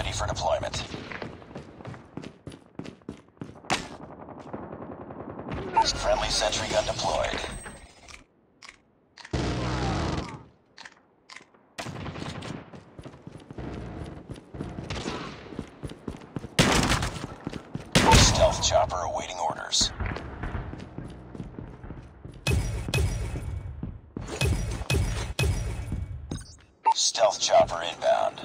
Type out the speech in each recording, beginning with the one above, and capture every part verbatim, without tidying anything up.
ready for deployment. Friendly sentry gun deployed. Stealth chopper awaiting orders. Stealth chopper inbound.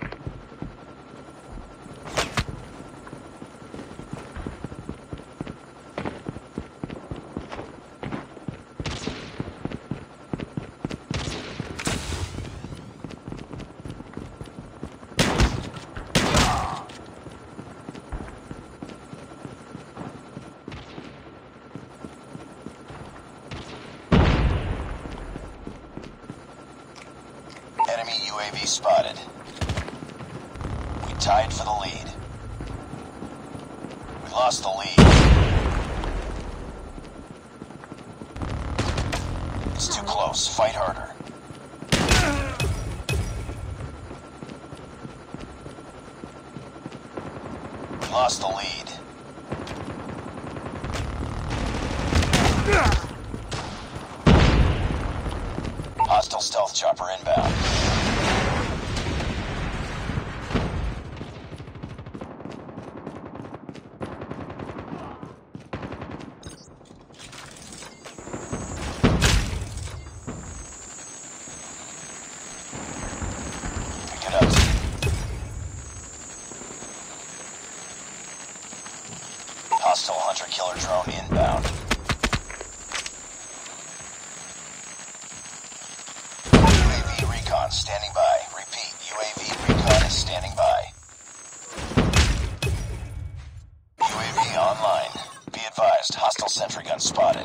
Enemy U A V spotted. We tied for the lead. We lost the lead. It's too close. Fight harder. We lost the lead. Hostile stealth chopper inbound. Pick it up. Hostile hunter-killer drone inbound. Standing by. Repeat, U A V recon is standing by. U A V online. Be advised, hostile sentry gun spotted.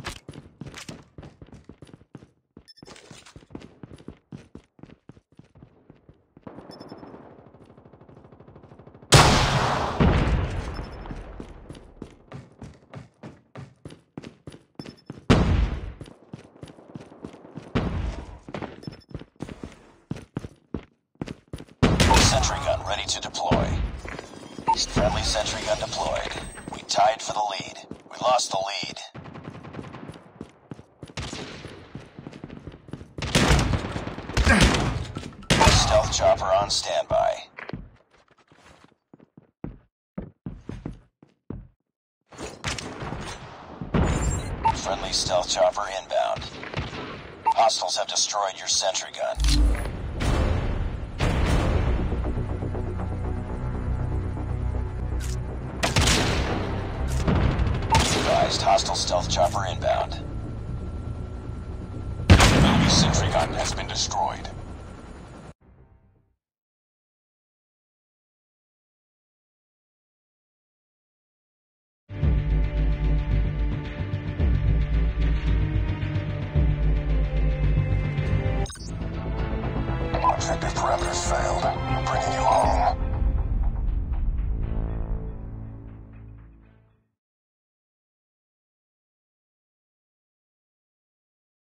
Sentry gun ready to deploy. Friendly sentry gun deployed. We tied for the lead. We lost the lead. Stealth chopper on standby. Friendly stealth chopper inbound. Hostiles have destroyed your sentry gun. Hostile stealth chopper inbound. Enemy sentry gun has been destroyed. Objective parameters failed. Bringing you home.